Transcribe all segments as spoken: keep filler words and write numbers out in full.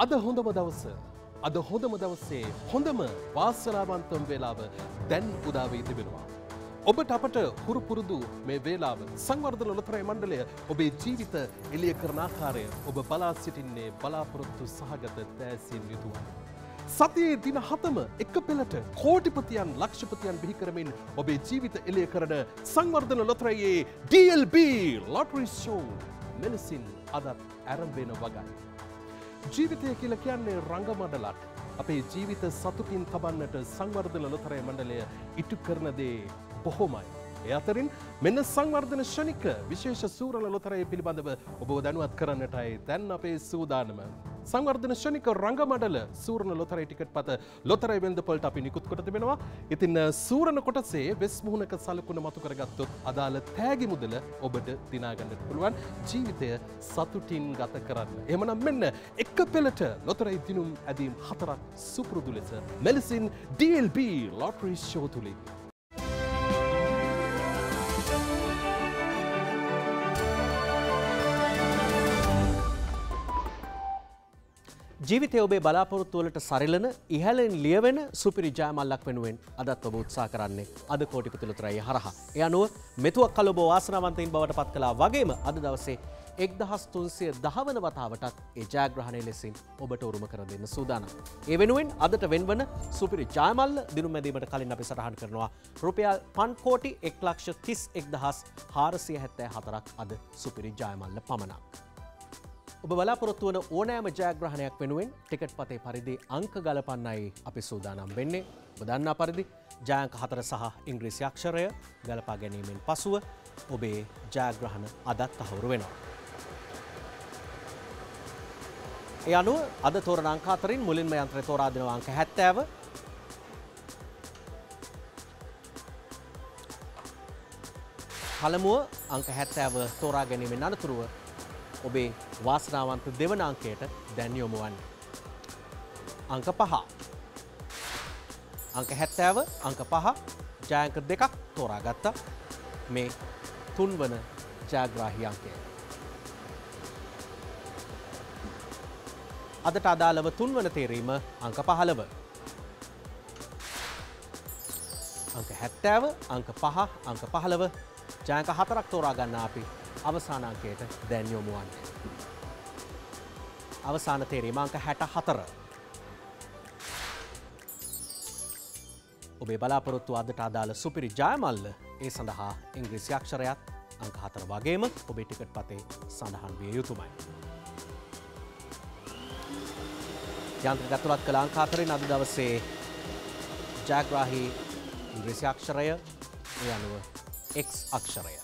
අද හොඳම දවස අද හොඳම දවසේ හොඳම වාසනාවන්තම වේලාව දැන් උදා වී තිබෙනවා. ඔබට අපට හුරු පුරුදු මේ වේලාව සංවර්ධන ලොතරැයි මණ්ඩලය ඔබේ ජීවිත එළිය කරන ආකාරය ඔබ බලා සිටින්නේ බලාපොරොත්තු සහගත තෑසින් යුතුවයි. සතියේ දින හතම එක පෙළට කෝටිපතියන් ලක්ෂපතියන් බිහි කරමින් ඔබේ ජීවිත එළිය කරන සංවර්ධන ලොතරැයියේ D L B lottery show මෙලෙසින් අදත් ආරම්භ වෙන වගයි. ජීවිතය කියලා කියන්නේ රංගමඩලක්. අපේ ජීවිත සතුටින් තබන්නට සංවර්ධන ලොතරැයි මණ්ඩලය ඉටු කරන දේ බොහොමයි. ඒ අතරින් මෙන්න සංවර්ධන ශනික විශේෂ සූරල ලොතරැයි පිළිබඳව ඔබව දැනුවත් කරන්නටයි දැන් අපේ සූදානම. සංවර්ධන ශනික රංගමඩල සූරණ ලොතරැයි ටිකට් පත ලොතරැයි වෙළඳපොළට අපි නිකුත් කොට තිබෙනවා. ඉතින් සූරණ කොටසේ වෙස් මුහුණක සලකුණ මතු කරගත්තොත් අදාළ තෑගි මුදල ඔබට දිනා ගන්නට පුළුවන් ජීවිතය සතුටින් ගත කරන්න. එහෙමනම් මෙන්න එක පෙළට ලොතරැයි දිනුම් ඇදීම් හතරක් සුපුරුදු ලෙස මෙලෙසින් D L B lottery show තුලින් ජීවිතය ඔබේ බලාපොරොත්තු වලට සරිලන ඉහළින් ලියවෙන සුපිරි ජයමල්ලක් වෙනුවෙන් අදත් ඔබ උත්සාහ කරන්නේ අද කෝටිපති ලොතරැයිය හරහා. ඒ අනුව මෙතුවක් කල ඔබ වාසනාවන්තයින් බවට පත් කළා වගේම අද දවසේ එක්දහස් තුන්සිය දහ වන වතාවටත් ඒ ජයග්‍රහණය ලෙසින් ඔබට උරුම කර දෙන්න සූදානම්. ඒ වෙනුවෙන් අදට වෙන්වන සුපිරි ජයමල්ල දිනුම් මැදීමට කලින් අපි සටහන් කරනවා රුපියල් පන්ස් කෝටි එක් ලක්ෂ තිස් එක් දහස් හාරසිය හැත්තෑ හතරක් අද සුපිරි ජයමල්ල පමණක්. ඔබ බලාපොරොත්තු වන ඕනෑම ජයග්‍රහණයක් වෙනුවෙන් ටිකට් පතේ පරිදි අංක ගලපන්නයි අපි සූදානම් වෙන්නේ. ඔබ දන්නා පරිදි ජයාංක හතර සහ ඉංග්‍රීසි අක්ෂරය ගලපා ගැනීමෙන් පසුව ඔබේ ජයග්‍රහණ අදත් තහවුරු වෙනවා. ඒ අනුව අද තෝරන අංක අතරින් මුලින්ම යන්ත්‍රය තෝරා දෙනවා අංක හැත්තෑව. පළමුව අංක හැත්තෑව තෝරා ගැනීමෙන් අනතුරුව ඔබේ වාසනාවන්ත දෙවන අංකයට දැන් යොමු වන්නේ. අංක පහ. අංක හැත්තෑව අංක පහ ජයාංක දෙකක් තෝරාගත්තා. මේ තුන්වන ජයග්‍රාහී අංකය. අදට අදාළව තුන්වන තේරීම අංක පහළව. අංක හැත්තෑව අංක පහ අංක පහළව ජයාංක හතරක් තෝරා ගන්න අපි අවසාන අංකයට දැන් යොමු වන්නේ. අවසාන තේරීම අංක හැට හතර. ඔබේ බලාපොරොත්තු අදට අදාළ සුපිරි ජයමල්ල ඒ සඳහා ඉංග්‍රීසි අක්ෂරයත් අංක හතර වගේම ඔබේ ටිකට් පතේ සඳහන් විය යුතුමයි. යන්ත්‍රයට ඇතුළත් කළ අංක අතරින් අද දවසේ ජයග්‍රාහී ඉංග්‍රීසි අක්ෂරය ඒ අනුව X අක්ෂරය.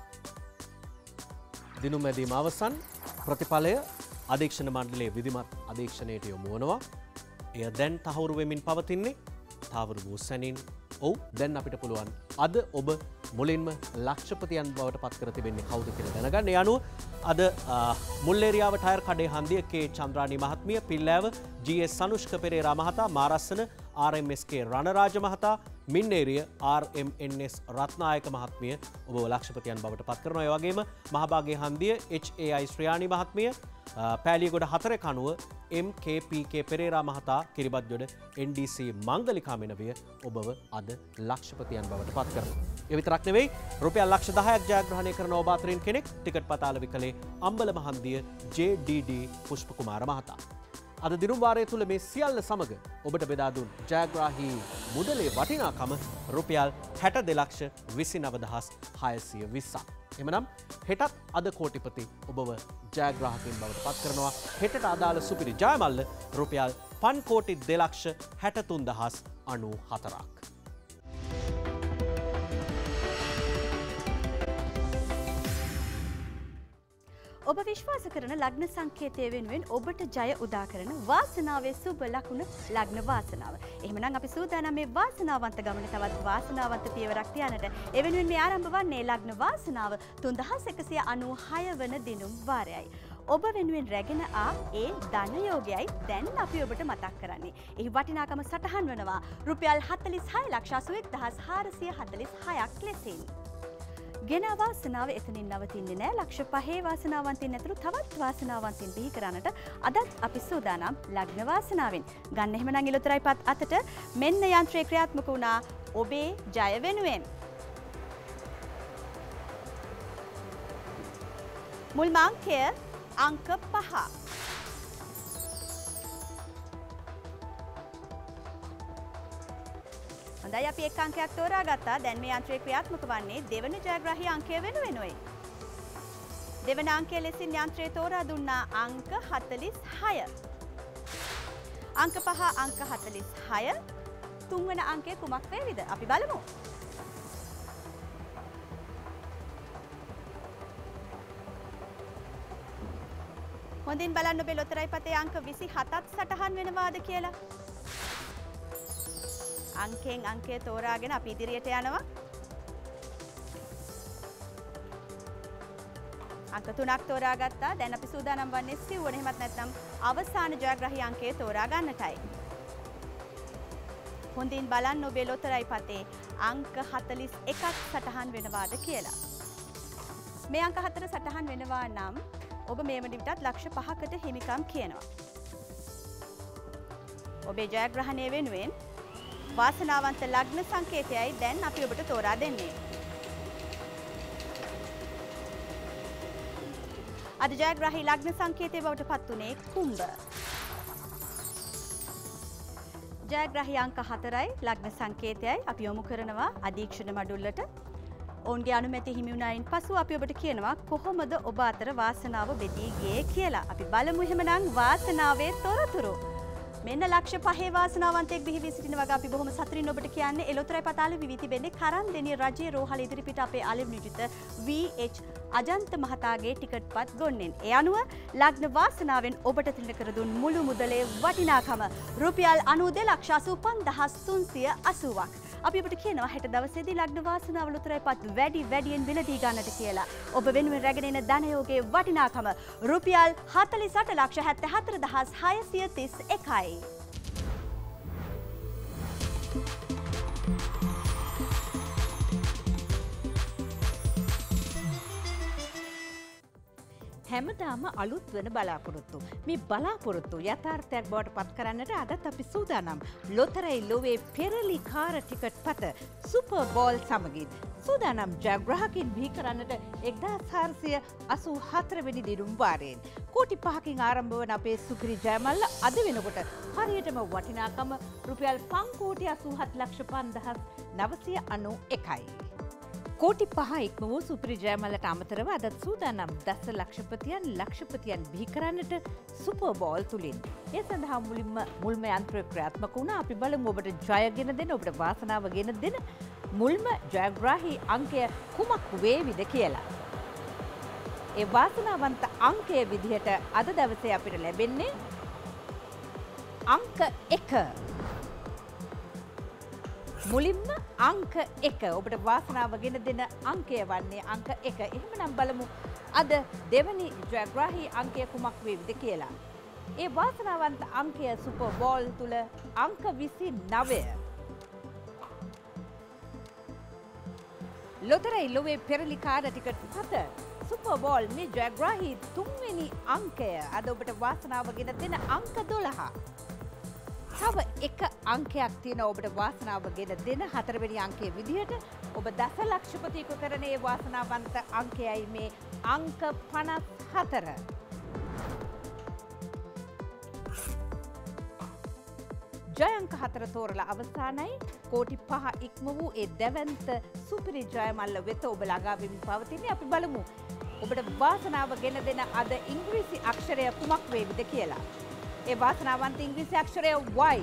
දිනුම් මැදීම අවසන් ප්‍රතිඵලය අධීක්ෂණ මණ්ඩලයේ විධිමත් අධීක්ෂණයට යොමු වනවා. එය දැන් තහවුරු වෙමින් පවතින්නේ. තහවුරු වූ සැනින් ඔව් දැන් අපිට පුළුවන් අද ඔබ මුලින්ම ලක්ෂපතියන් බවට පත් කර තිබෙන්නේ කවුද කියලා දැනගන්න. ඒ අනුව අද මුල්ලේරියාව ටයර් කඩේ හන්දිය කේ චන්ද්‍රානි මහත්මිය, පිල්ලෑව ජී එස් සනුෂ්ක පෙරේරා මහතා, Marassana R M S K Ranaraja මහතා, Minneriya R M N S Rathnayake මහත්මිය ඔබ ලක්ෂපතියන් බවට පත් කරනවා. ඒ වගේම මහභාගයේ හන්දිය එච් ඒ ආයි ශ්‍රියානි මහත්මිය, පෑලියගොඩ හතර කනුව එම් කේ පී කේ පෙරේරා මහතා, කිරිබත්ගොඩ එන් ඩී සී මංගලිකා මෙනවිය ඔබව අද ලක්ෂපතියන් බවට පත් කරනවා. ඒ විතරක් නෙවෙයි රුපියල් ලක්ෂ දහයක් ජයග්‍රහණය කරන ඔබ අතරින් කෙනෙක් ටිකට් පතාල විකලේ අම්බලම හන්දිය ජේ ඩී ඩී පුෂ්පකුමාර මහතා. අද දිනුම් වාරය තුළ මේ සියල්ල සමග ඔබට බෙදා දුන් ජයග්‍රාහී මුදලේ වටිනාකම රුපියල් හැට දෙලක්ෂ විසිනව දහස් හයසිය විස්සක්. එමනම් හෙටත් අද කෝටිපති ඔබව ජයග්‍රාහකයන් බවට පත් කරනවා. හෙටට අදාළ සුපිරි ජයමල්ල රුපියල් පන්ස් කෝටි දෙලක්ෂ හැට තුන් දහස් අනූ හතරක්. ඔබ විශ්වාස කරන ලග්න සංකේතය වෙනුවෙන් ඔබට ජය උදා කරන වාසනාවේ සුබ ලකුණ ලග්න වාසනාව. එහෙමනම් අපි සූදානම් මේ වාසනාවන්ත ගමන තවත් වාසනාවන්ත පියවරක් තියන්නට. ඒ වෙනුවෙන් මේ ආරම්භ වන්නේ ලග්න වාසනාව තුන්දහස් එකසිය අනූ හය වන දිනුම් වාරයයි. ඔබ වෙනුවෙන් රැගෙන ආ ඒ ධන යෝගයයි දැන් අපි ඔබට මතක් කරන්නේ. එහි වටිනාකම සටහන් වනවා රුපියල් හතළිස් හය ලක්ෂ අසූ එක් දහස් හාරසිය හතළිස් හයක් ලෙසින්. ගෙන වාසනාව එතනින් නවතින්නේ නැහැ. ලක්ෂ පහේ වාසනාවන්තින් ඇතුළු තවත් වාසනාවන්තින් බිහි කරන්නට අදත් අපි සූදානම් ලග්න වාසනාවෙන්. ගන්න එහෙමනම් ඉලුතරයිපත් අතට මෙන්න යන්ත්‍රය ක්‍රියාත්මක වුණා ඔබේ ජය වෙනුවෙන්. මුල්ම අංකය අංක පහ. හොඳයි අපි එක් අංකයක් තෝරාගත්තා. දැන් මේ යන්ත්‍රය ක්‍රියාත්මක වන්නේ දෙවන ජයග්‍රාහී අංකය වෙනුවෙනුයි. දෙවන අංකය ලෙසින් යන්ත්‍රය තෝරා දුන්නා අංක හතළිස් හය. අංක පහ අංක හතළිස් හය. තුන්වන අංකය කුමක් වේවිද? අපි බලමු. හොඳින් බලන්න ඔබේ ලොතරැයි පතේ අංක විසි හතත් සටහන් වෙනවාද කියලා. අංකෙන් අංකය තෝරාගෙන අපි ඉදිරියට යනවා. අංක තුනක් තෝරාගත්තා. දැන් අපි සූදානම් වන්නේ සිව්වන එහෙමත් නැත්නම් අවසාන ජයග්‍රාහී අංකය තෝරා ගන්නටයි. හොඳින් බලන්න ඔබේ ලොතරැයි පතේ අංක හතළිස් එකක් සටහන් වෙනවාද කියලා. මේ අංක හතර සටහන් වෙනවා නම් ඔබ මේ වන විටත් ලක්ෂ පහකට හිමිකම් කියනවා. ඔබේ ජයග්‍රහණය වෙනුවෙන් වාසනාවන්ත ලග්න සංකේතයයි දැන් අපි ඔබට තෝරා දෙන්නේ. අද ජයග්‍රාහී ලග්න සංකේතය බවට පත් වුණේ කුම්භ. ජයග්‍රාහී අංක හතරයි ලග්න සංකේතයයි අපි යොමු කරනවා අධීක්ෂණ මඩුල්ලට. ඔවුන්ගේ අනුමැතිය හිමි වුණායින් පසු අපි ඔබට කියනවා කොහොමද ඔබ අතර වාසනාව බෙදී ගියේ කියලා. අපි බලමු එහෙමනම් වාසනාවේ තොරතුරු. මෙන්න ලක්ෂ පහේ වාසනාවන්තයෙක් බිහි වී සිටින වගේ අපි බොහොම සතුටින් ඔබට කියන්නේ එළොතරයි පතාලේ විවිධ වෙන්නේ කරන්දෙනිය රජයේ රෝහල ඉදිරිපිට අපේ අලෙවි නියුජිත වී එච් අජන්ත මහතාගේ ටිකට්පත් ගොන්නෙන්. ඒ අනුව ලග්න වාසනාවෙන් ඔබට තිරණ කර දුන් මුළු මුදලේ වටිනාකම රුපියල් අනූදෙක ලක්ෂ අසූ පන්දහස් තුන්සිය අසූවක්. අපි ඔබට කියනවා හෙට දවසේදී ලග්න වාසනාව ලොතරයිපත් වැඩි වැඩියෙන් විලදී ගන්නට කියලා. ඔබ වෙනුවෙන් රැගෙන එන ධනයෝගයේ වටිනාකම රුපියල් හතළිස් අට ලක්ෂ හැත්තෑ හතර දහස් හයසිය තිස් එකයි. හැමදාම අලුත් වන බලාපොරොත්තු. මේ බලාපොරොත්තු යථාර්ථයක් බවට පත් කරන්නට අදත් අපි සූදානම්. ලොතරැයි ලොවේ පෙරලිකාර ටිකට් පත සුපර් බෝල් සමගින් සූදානම් ජයග්‍රාහකින් බිහි කරන්නට එක්දාස් හාරසිය අසූ හතර වෙනි දිනුම් වාරයෙන්. කෝටි පහකින් ආරම්භ වන අපේ සුපිරි ජයමල්ල අද වෙනකොට හරියටම වටිනාකම රුපියල් පන්කෝටි අසූහත් ලක්ෂ පන්දහස් නවසිය අනූ එකයි. කෝටි පහ ඉක්ම වූ සුපිරි ජයමල්ලට අමතරව අදත් සූදානම් දස ලක්ෂපතියන් ලක්ෂපතියන් බිහි කරන්නට සුපර් බෝල් තුලින්. ඒ සඳහා මුලින්ම මුල්ම යන්ත්‍රය ක්‍රියාත්මක වුණා. අපි බලමු ඔබට ජයගෙන දෙන ඔබට වාසනාව ගෙන දෙන මුල්ම ජයග්‍රාහී අංකය කුමක් වේවිද කියලා. ඒ වාසනාවන්ත අංකය විදිහට අද දවසේ අපිට ලැබෙන්නේ අංක එක. මුලින්ම අංක එක ඔබට වාසනාව ගෙන දෙන අංකය වන්නේ අංක එක. එහෙමනම් බලමු අද දෙවනි ජයග්‍රාහී අංකය කුමක් වේවිද කියලා. ඒ වාසනාවන්ත අංකය සුපර් බෝල් තුල අංක විසි නවය. ලොතරැයි ලොවේ පෙරලිකාර ටිකට් පත සුපර් බෝල් මේ ජයග්‍රාහී තුන්වෙනි අංකය අද ඔබට වාසනාව ගෙන දෙන අංක දොළහ. තව එක අංකයක් තියෙන ඔබට වාසනාව ගෙන දෙන හතරවෙනි අංකයේ විදිහට ඔබ දස ලක්ෂපතියෙකු කරන ඒ වාසනාවන්ත අංකයයි මේ අංක පනස් හතර. ජය අංක හතර තෝරලා අවසානයි. කෝටි පහ ඉක්ම වූ ඒ දැවැන්ත සුපිරි ජයමල්ල වෙත ඔබ ළඟා වෙමින් පවතින්නේ. අපි බලමු ඔබට වාසනාව ගෙන දෙන අද ඉංග්‍රීසි අක්ෂරය කුමක් වේවිද කියලා. ඒ වාසනාවන්ත ඉංග්‍රීසි අක්ෂරය Y.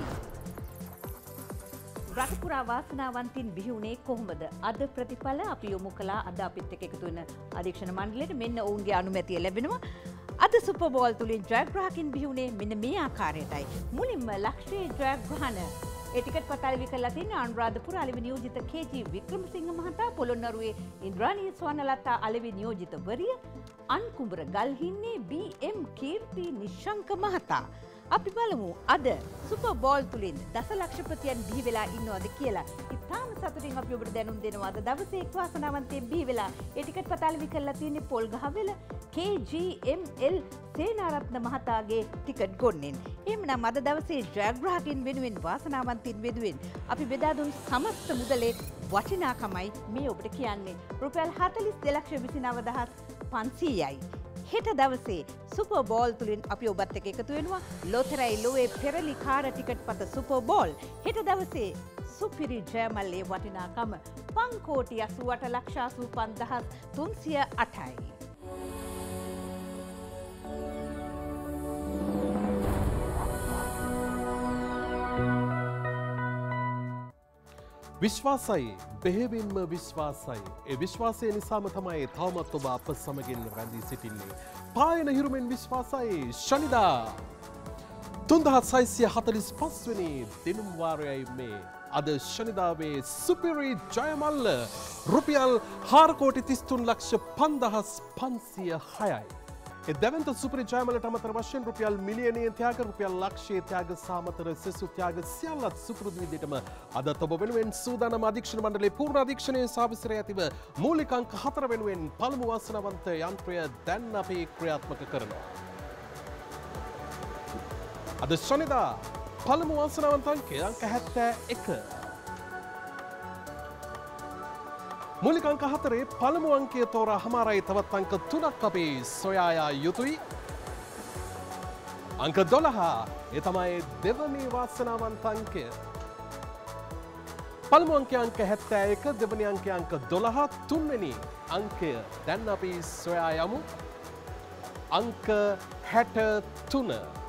රටපුරා වාසනාවන්තින් බිහි වුණේ කොහොමද? අද ප්‍රතිඵල අපි යොමු කළා. අද අපිත් එක්ක එකතු වෙන අධීක්ෂණ මණ්ඩලයට මෙන්න ඔවුන්ගේ අනුමැතිය ලැබෙනවා. අද සුපර් බෝල් තුලින් ජයග්‍රාහකින් බිහි වුණේ මෙන්න මේ ආකාරයටයි. මුලින්ම ලක්ෂයේ ජයග්‍රහණ ඒ ටිකට් පත අලෙවි කරලා තියෙන අනුරාධපුර අලෙවි නියෝජිත කේ.ජී. වික්‍රමසිංහ මහතා, පොළොන්නරුවේ ඉන්ද්‍රාණී ස්වර්ණලතා අලෙවි නියෝජිතවරිය, අන්කුඹර ගල්හින්නේ බී.එම්. කීර්ති නිශ්ශංක මහතා. අපි බලමු අද සුපර් බෝල් තුලින් දසලක්ෂපතියන් බිහි වෙලා ඉන්නවද කියලා. ඉතාම සතුටින් අපි ඔබට දැනුම් දෙනවා අද දවසේ එක් වාසනාවන්තයෙක් බිහි වෙලා ඒ ටිකට් පතාලි කරලා තියෙන්නේ Polgahawela K G M L Senarathna මහතාගේ ටිකට් ගොන්නෙන්. එහෙමනම් අද දවසේ ජයග්‍රාහකින් වෙනුවෙන් වාසනාවන්තින් වෙනුවෙන් අපි බෙදා දුන් සමස්ත මුදලේ වටිනාකමයි මේ ඔබට කියන්නේ. රුපියල් හතළිස් දෙලක්ෂ විසිනව දහස් පන්සීයයි. හෙට දවසේ සුපර් බෝල් තුලින් අපි ඔබත් එක්ක එකතු වෙනවා. ලොතරැයි ලෝවේ පෙරලි කාර ටිකට් පත සුපර් බෝල්. හෙට දවසේ සුපිරි ජයමල්ලේ වටිනාකම පන්කෝටි අසූඅට ලක්ෂ අසූපන් දහස් තුන්සිය අටයි. විශ්වාසයි බෙහෙවින්ම විශ්වාසයි. ඒ විශ්වාසය නිසාම තමයි තවමත් ඔබ අප සමගින් රැඳී සිටින්නේ. පායන හිරුමෙන් විශ්වාසයි ශනිදා තුන්දහස් හයසිය හතළිස් පස් වෙනි දිනුම් වාරයයි මේ. අද ශනිදාවේ සුපිරි ජයමල්ල රුපියල් හාර කෝටි තිස් තුන් ලක්ෂ පන්දහස් පන්සිය හයයි. ඒ දැවන්ත සුපිරි ජයමලට අමතර වශයෙන් රුපියල් මිලියනයේ ත්‍යාග රුපියල් ලක්ෂයේ ත්‍යාග සාමතර සෙසු ත්‍යාග සියල්ලත් සුපුරුදු විදිහටම අදත් ඔබ වෙනුවෙන් සූදානම් අධීක්ෂණ මණ්ඩලයේ පූර්ණ අධීක්ෂණයේ සාවිසරය ඇතිව මූලික අංක හතර වෙනුවෙන් පළමු වාසනාවන්ත යන්ත්‍රය දැන් අපි ක්‍රියාත්මක කරනවා. අද ශනිදා පළමු වාසනාවන්ත අංකය අංක හැත්තෑ එක. මූලික අංක හතරේ පළමු අංකය තෝරා හමාරයි තවත් අංක තුනක් අපි සොයා යුතුයි. අංක දොළහ ඒ තමයි දෙවනි වාසනාවන්ත අංකය. පළමු අංකය අංක හැත්තෑ එක, දෙවනි අංකය අංක දොළහ, තුන්වෙනි අංකය දැන් අපි සොයා යමු. අංක හැට තුන.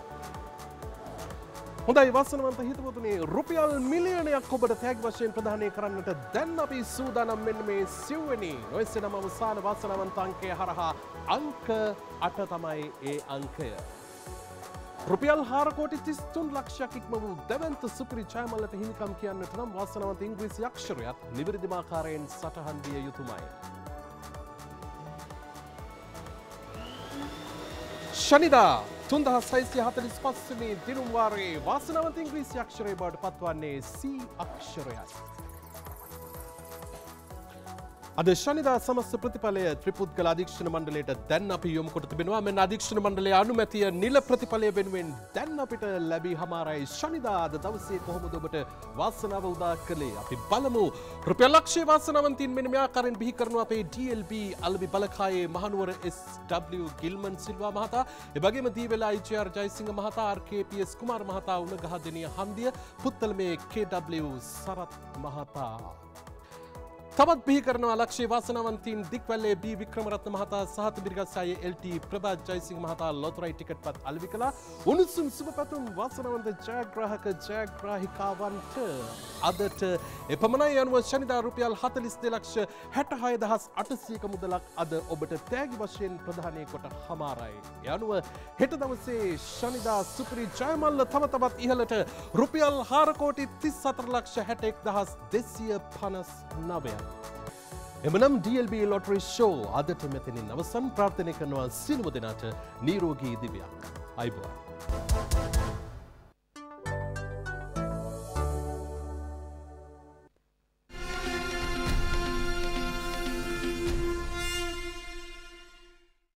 හොඳයි වාසනාවන්ත හිතවතුනි, රුපියල් මිලියනයක් ඔබට තෑගි වශයෙන් ප්‍රදානය කරන්නට දැන් අපි සූදානම් මෙන්න මේ සිව්වෙනි නොයසේනම් අවසාන වාසනාවන්ත අංකය හරහා අංක අට තමයි ඒ අංකය. රුපියල් හාර කෝටි තිස් තුන් ලක්ෂයක් ඉක්ම වූ දැවන්ත සුපිරි ජයමල්ලට හිමිකම් කියන්නට නම් වාසනාවන්ත ඉංග්‍රීසි අක්ෂරයත් නිවැරදිම ආකාරයෙන් සටහන් දිය යුතුමයි. ශනිදා තුන්දහස් හයසිය හතළිස් පස් වෙනි දිනුම් වාරයේ වාසනාවන්ත ඉංග්‍රීසි අක්ෂරය බවට පත්වන්නේ සී අක්ෂරයයි. අද ශනිදා සමස්ත ප්‍රතිඵලය ත්‍රිපුද්ගල අධීක්ෂණ මණ්ඩලයට දැන් අපි යොමු කොට තිබෙනවා. මෙන්න අධීක්ෂණ මණ්ඩලයේ අනුමැතිය නිල ප්‍රතිඵලය වෙනුවෙන් දැන් අපිට ලැබී හමාරයි. ශනිදා අද දවසේ කොහොමද ඔබට වාසනාව උදා කළේ? අපි බලමු. රුපියල් ලක්ෂයේ වාසනාවන්තයින් මෙන්න මේ ආකාරයෙන් බිහි කරන අපේ ඩී එල් බී අලබි බලකායේ මහනුවර එස් ඩබ්ලිව් ගිල්මන් සිල්වා මහතා, එවැගේම Deewela I J R Jayasinghe මහතා, R K P S Kumara මහතා, උණගහදෙනිය හන්දිය, පුත්තලමේ කේ ඩබ්ලිව් සරත් මහතා. තවත් බිහි කරනවා ලක්ෂයේ වාසනාවන්තයින් දික්වැල්ලේ බී වික්‍රමරත්න මහතා, සහත බිරිගස්සායේ එල් ටී ප්‍රභා ජයසිංහ මහතා ලොතරැයි ටිකට් පත් අලෙවි කළා. උණුසුම් සුබ පැතුම් වාසනාවන්ත ජයග්‍රාහක ජයග්‍රාහිකාවන්ට අදට එපමණයි. අනුව ශනිදා රුපියල් හතළිස් දෙලක්ෂ හැටහය දහස් අටසියක මුදලක් අද ඔබට තෑගි වශයෙන් ප්‍රදානය කොට හමාරයි. ඒ අනුව හෙට දවසේ ශනිදා සුපිරි ජයමල්ල තම තවත් ඉහළට රුපියල් හාර කෝටි තිස් හතර ලක්ෂ හැට එක් දහස් දෙසිය පනස් නවය. එමනම් D L B lottery show අදට මෙතනින් අවසන්. ප්‍රාර්ථනා කරනවා සියලුම දෙනාට නිරෝගී දිවයක්. අයිබෝවන්.